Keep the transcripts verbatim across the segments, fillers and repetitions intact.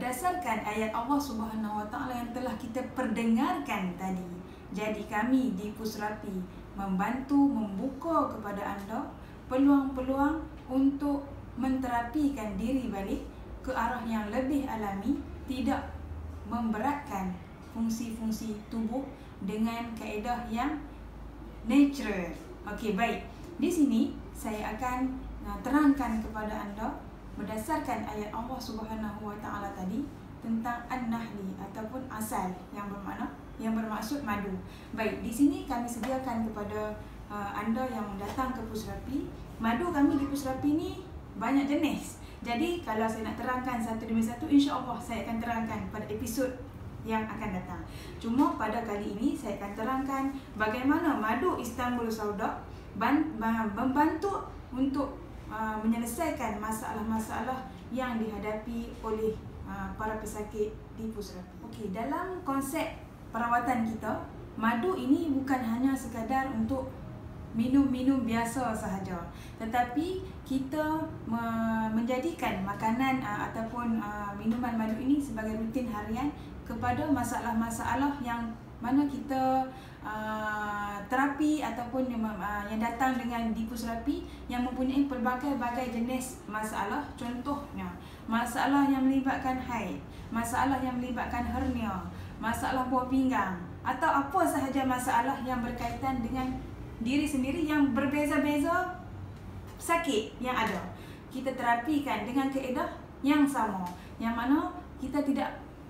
berdasarkan ayat Allah Subhanahu Wa Taala yang telah kita perdengarkan tadi. Jadi kami di Pusrapi membantu membuka kepada anda peluang-peluang untuk menterapikan diri balik ke arah yang lebih alami, tidak memberatkan fungsi-fungsi tubuh dengan kaedah yang natural. Okey, baik. Di sini saya akan uh, terangkan kepada anda berdasarkan ayat Allah Subhanahu Wa Taala tadi tentang an-nahli ataupun asal yang bermakna yang bermaksud madu. Baik, di sini kami sediakan kepada uh, anda yang datang ke Pusrapi. Madu kami di Pusrapi ni banyak jenis. Jadi kalau saya nak terangkan satu demi satu, insya-Allah saya akan terangkan pada episod yang akan datang. Cuma pada kali ini saya akan terangkan bagaimana madu Istanbul Sauda membantu untuk uh, menyelesaikan masalah-masalah yang dihadapi oleh uh, para pesakit di Pusrapi. Okey, dalam konsep perawatan kita, madu ini bukan hanya sekadar untuk minum-minum biasa sahaja, tetapi kita menjadikan makanan uh, ataupun uh, minuman madu ini sebagai rutin harian kepada masalah-masalah yang mana kita uh, terapi ataupun yang, uh, yang datang dengan di Pusrapi yang mempunyai pelbagai-bagai jenis masalah. Contohnya masalah yang melibatkan haid, masalah yang melibatkan hernia, masalah buah pinggang, atau apa sahaja masalah yang berkaitan dengan diri sendiri yang berbeza-beza sakit yang ada, kita terapikan dengan kaedah yang sama, yang mana kita tidak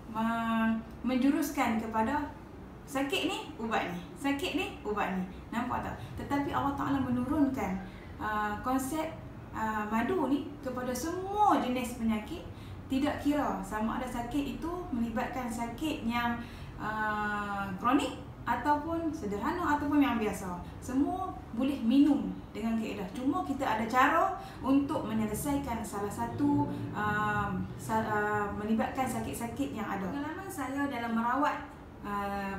menjuruskan kepada sakit ni ubat ni, sakit ni ubat ni, nampak tak? Tetapi Allah Ta'ala menurunkan uh, konsep uh, madu ni kepada semua jenis penyakit, tidak kira sama ada sakit itu melibatkan sakit yang uh, kronik ataupun sederhana ataupun yang biasa, semua boleh minum dengan kaedah. Cuma kita ada cara untuk menyelesaikan salah satu uh, sa uh, melibatkan sakit-sakit yang ada. Pengalaman saya dalam merawat uh,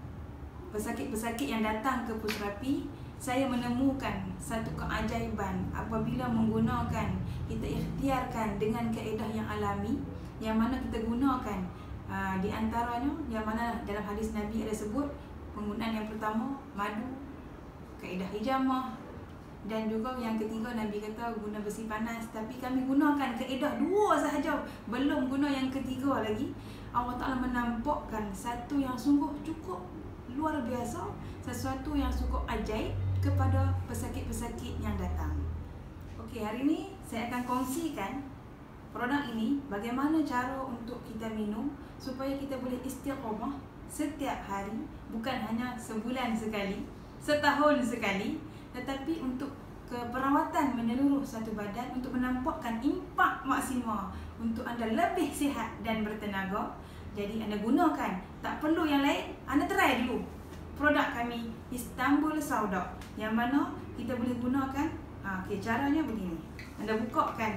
pesakit-pesakit yang datang ke Pusrapi, saya menemukan satu keajaiban apabila menggunakan, kita ikhtiarkan dengan kaedah yang alami, yang mana kita gunakan uh, di antaranya, yang mana dalam hadis Nabi ada sebut penggunaan yang pertama madu, kaedah hijamah, dan juga yang ketiga Nabi kata guna besi panas. Tapi kami gunakan kaedah dua sahaja, belum guna yang ketiga lagi. Allah Ta'ala menampakkan satu yang sungguh cukup luar biasa, sesuatu yang cukup ajaib kepada pesakit-pesakit yang datang. Okey, hari ini saya akan kongsikan produk ini, bagaimana cara untuk kita minum supaya kita boleh istiqamah setiap hari, bukan hanya sebulan sekali, setahun sekali, tetapi untuk keperawatan menyeluruh satu badan, untuk menampakkan impak maksimal untuk anda lebih sihat dan bertenaga. Jadi anda gunakan, tak perlu yang lain, anda try dulu produk kami Istanbul Sauda, yang mana kita boleh gunakan. Ha, okay, caranya begini, anda bukakan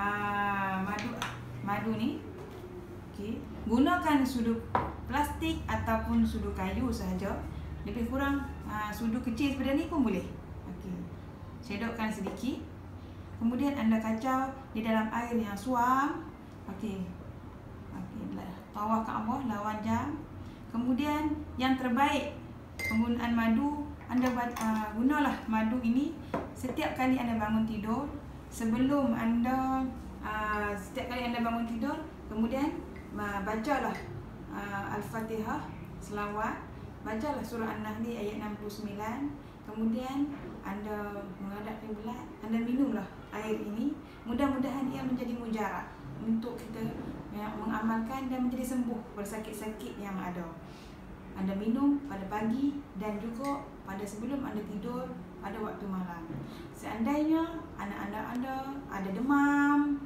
uh, madu madu ni. Okay, gunakan sudu plastik ataupun sudu kayu sahaja, lebih kurang uh, sudu kecil seperti ni pun boleh. Okey, cedokkan sedikit, kemudian anda kacau di dalam air yang suam. Okey, okey, bawah ke bawah, lawan jam. Kemudian yang terbaik penggunaan madu, anda uh, gunalah madu ini setiap kali anda bangun tidur, sebelum anda uh, setiap kali anda bangun tidur, kemudian uh, bacalah uh, Al-Fatihah, selawat, bacalah surah An-Nahli ayat enam puluh sembilan, kemudian anda menghadap kiblat, anda minumlah air ini. Mudah-mudahan ia menjadi mujarab untuk kita ya, mengamalkan dan menjadi sembuh bersakit-sakit yang ada. Anda minum pada pagi dan juga pada sebelum anda tidur pada waktu malam. Seandainya anak-anak anda ada demam,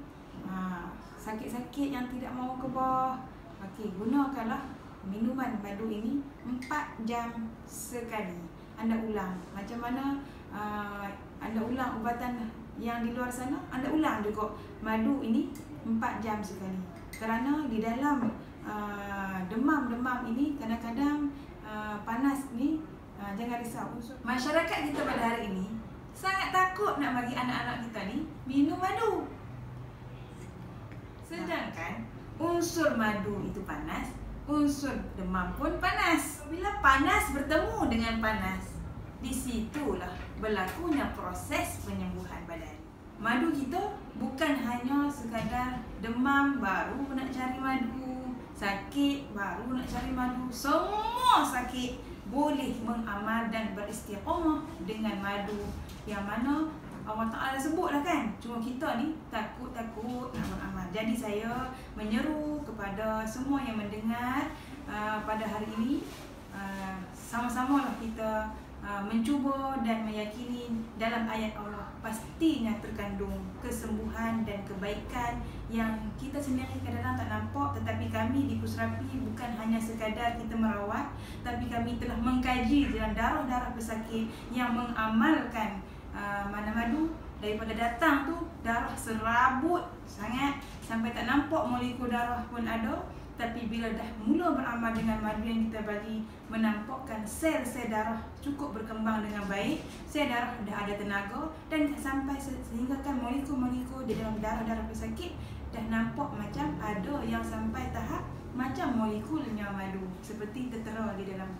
sakit-sakit yang tidak mau ke bawah, okey, gunakanlah minuman madu ini empat jam sekali. Anda ulang. Macam mana uh, anda ulang ubatan yang di luar sana, anda ulang juga madu ini empat jam sekali. Kerana di dalam uh, demam-demam ini kadang-kadang uh, panas ni, uh, jangan risau. Masyarakat kita pada hari ini sangat takut nak bagi anak-anak kita ni minum madu. Sedangkan unsur madu itu panas, unsur demam pun panas. Bila panas bertemu dengan panas, di situlah berlakunya proses penyembuhan badan. Madu kita bukan hanya sekadar demam baru nak cari madu, sakit baru nak cari madu. Semua sakit boleh mengamal dan beristiqamah dengan madu, yang mana Allah Ta'ala sebutlah kan. Cuma kita ni takut-takut nak beramal. Jadi saya menyeru kepada semua yang mendengar uh, pada hari ini, uh, sama-samalah kita uh, mencuba dan meyakini dalam ayat Allah pastinya terkandung kesembuhan dan kebaikan yang kita sendiri kadang-kadang tak nampak. Tetapi kami di Pusrapi bukan hanya sekadar kita merawat, tapi kami telah mengkaji dalam darah-darah pesakit yang mengamalkan Uh, mana madu. Daripada datang tu darah serabut sangat sampai tak nampak molekul darah pun ada. Tapi bila dah mula beramal dengan madu yang kita bagi, menampakkan sel-sel darah cukup berkembang dengan baik, sel darah dah ada tenaga, dan sampai sehingga kan molekul-molekul di dalam darah-darah pesakit dah nampak macam ada yang sampai tahap macam molekulnya madu, seperti tertera di dalam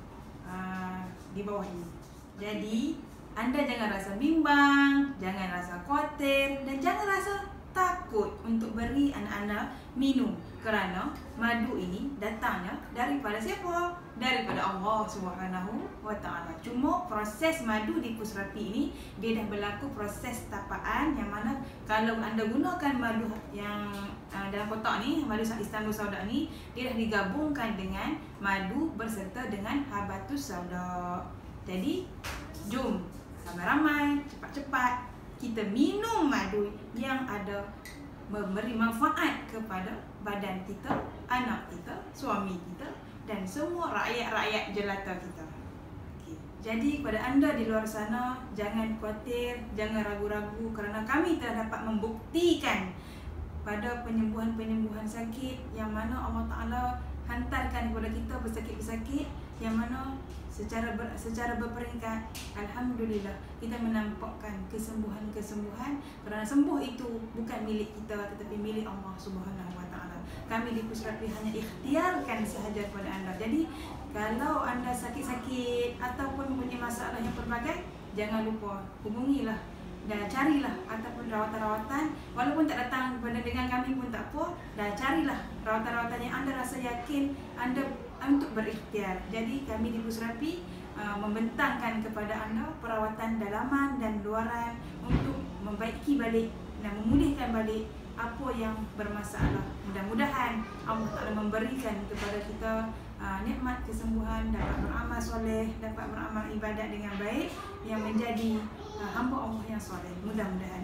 uh, di bawah ini. Jadi anda jangan rasa bimbang, jangan rasa khawatir, dan jangan rasa takut untuk beri anak-anak minum, kerana madu ini datangnya daripada siapa? Daripada Allah Subhanahu wa Ta'ala. Cuma proses madu di Pusrapi ini dia dah berlaku proses tapaan, yang mana kalau anda gunakan madu yang uh, dalam kotak ni, madu Istanbul Sauda ni, dia dah digabungkan dengan madu berserta dengan habatus sauda. Jadi jom ramai-ramai, cepat-cepat kita minum madu yang ada memberi manfaat kepada badan kita, anak kita, suami kita, dan semua rakyat-rakyat jelata kita. Okay. Jadi kepada anda di luar sana, jangan khawatir, jangan ragu-ragu, kerana kami telah dapat membuktikan pada penyembuhan-penyembuhan sakit yang mana Allah Ta'ala hantarkan kepada kita pesakit-pesakit, yang mana secara ber, secara berperingkat, alhamdulillah kita menampakkan kesembuhan-kesembuhan, kerana sembuh itu bukan milik kita tetapi milik Allah Subhanahu wa Ta'ala. Kami di Pusrapi hanya ikhtiarkan sahaja kepada anda. Jadi kalau anda sakit-sakit ataupun punya masalah yang pelbagai, jangan lupa hubungilah dan carilah ataupun rawatan-rawatan, walaupun tak datang kepada dengan kami pun tak apa, dan carilah rawatan-rawatan yang anda rasa yakin anda untuk berikhtiar. Jadi kami di Pusrapi uh, membentangkan kepada anda perawatan dalaman dan luaran untuk membaiki balik dan memulihkan balik apa yang bermasalah. Mudah-mudahan Allah Ta'ala memberikan kepada kita uh, nikmat kesembuhan, dapat beramal soleh, dapat beramal ibadat dengan baik, yang menjadi uh, hamba Allah yang soleh. Mudah-mudahan,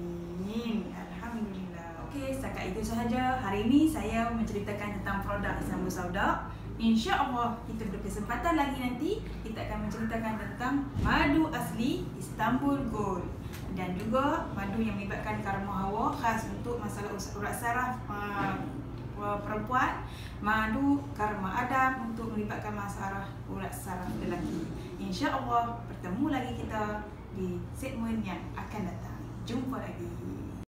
amin. Alhamdulillah. Okey, setakat itu sahaja. Hari ini saya menceritakan tentang produk Istanbul Sauda. InsyaAllah kita berkesempatan lagi nanti kita akan menceritakan tentang madu asli Istanbul Gold, dan juga madu yang melibatkan karma hawa khas untuk masalah urat saraf uh, perempuan, madu karma Adam untuk melibatkan masalah urat saraf lelaki. InsyaAllah bertemu lagi kita di segmen yang akan datang. Jumpa lagi.